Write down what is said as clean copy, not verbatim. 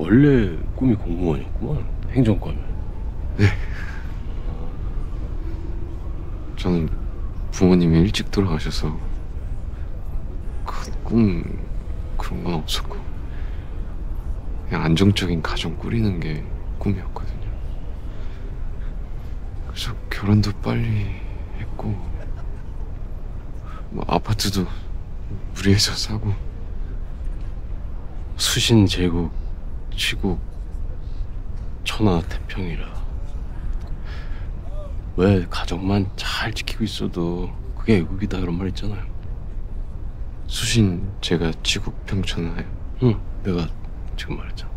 원래 꿈이 공무원이었구만. 행정과면. 네. 저는 부모님이 일찍 돌아가셔서 큰 꿈 그런 건 없었고 그냥 안정적인 가정 꾸리는 게 꿈이었거든요. 그래서 결혼도 빨리 했고 뭐 아파트도 무리해서 사고 수신 제국 치국 천하태평이라. 왜 가정만 잘 지키고 있어도 그게 애국이다 그런 말 있잖아요. 수신 제가 지국 평천하요. 응, 내가 지금 말했잖아.